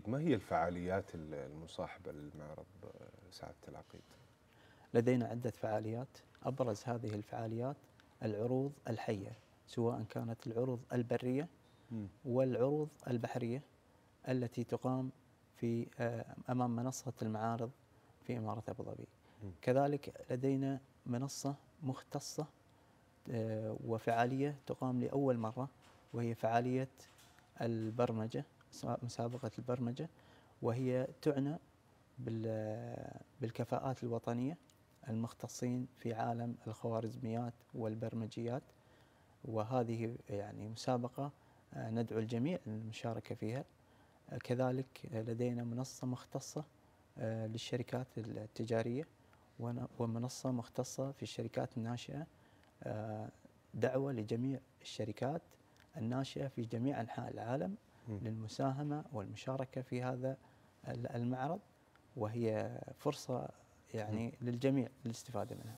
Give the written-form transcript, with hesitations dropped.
التسويق، ما هي الفعاليات المصاحبة للمعرض سعادة العقيد؟ لدينا عدة فعاليات، أبرز هذه الفعاليات العروض الحية، سواء كانت العروض البرية والعروض البحرية التي تقام في أمام منصة المعارض في إمارة أبو ظبي. كذلك لدينا منصة مختصة وفعالية تقام لأول مرة، وهي فعالية البرمجة، مسابقة البرمجة، وهي تعنى بالكفاءات الوطنية المختصين في عالم الخوارزميات والبرمجيات. وهذه يعني مسابقة ندعو الجميع للمشاركة فيها. كذلك لدينا منصة مختصة للشركات التجارية، ومنصة مختصة في الشركات الناشئة، دعوة لجميع الشركات الناشئة في جميع أنحاء العالم للمساهمة والمشاركة في هذا المعرض، وهي فرصة يعني للجميع للاستفادة منها.